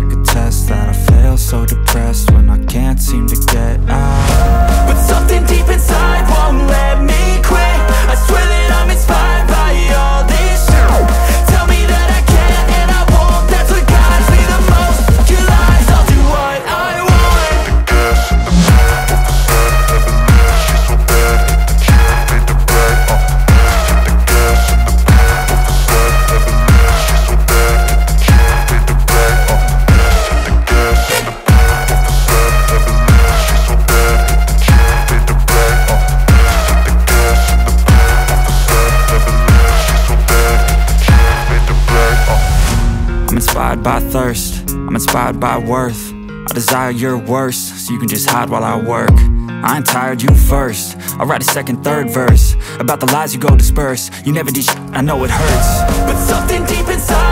like a test that I fail, so depressed when I can't seem to get out. But something deep inside won't let me quit. I swear that I'm inspired by all this shit. Tell me that I can't and I won't. That's what guides me the most. Your lies, I'll do what I want. The gas in the back of the set, never leave, she's so bad. The kid made the brag, the gas in the back of the set, never leave, she's so bad. The kid made the brag, the gas in the back of the set, never leave, she's so bad. The kid made the brag, the gas in the back of the set, never leave, she's so bad. The kid made the brag, I'm inspired by thirst, I'm inspired by worth. I desire your worst, so you can just hide while I work. I ain't tired, you first. I'll write a second, third verse about the lies you go disperse. You never did shit, I know it hurts. But something deep inside